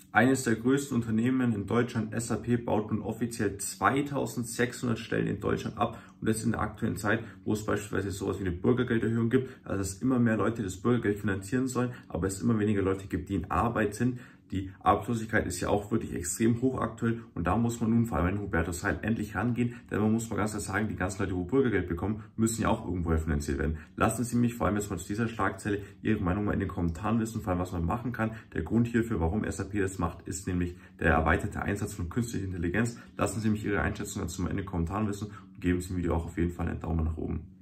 Eines der größten Unternehmen in Deutschland, SAP, baut nun offiziell 2600 Stellen in Deutschland ab und das in der aktuellen Zeit, wo es beispielsweise sowas wie eine Bürgergelderhöhung gibt, also dass immer mehr Leute das Bürgergeld finanzieren sollen, aber es immer weniger Leute gibt, die in Arbeit sind. Die Arbeitslosigkeit ist ja auch wirklich extrem hoch aktuell und da muss man nun, vor allem in Hubertus Heil, endlich rangehen, denn man muss mal ganz klar sagen, die ganzen Leute, die Bürgergeld bekommen, müssen ja auch irgendwoher finanziert werden. Lassen Sie mich vor allem jetzt mal zu dieser Schlagzeile Ihre Meinung mal in den Kommentaren wissen, vor allem was man machen kann. Der Grund hierfür, warum SAP das macht, ist nämlich der erweiterte Einsatz von künstlicher Intelligenz. Lassen Sie mich Ihre Einschätzung dazu mal in den Kommentaren wissen und geben Sie dem Video auch auf jeden Fall einen Daumen nach oben.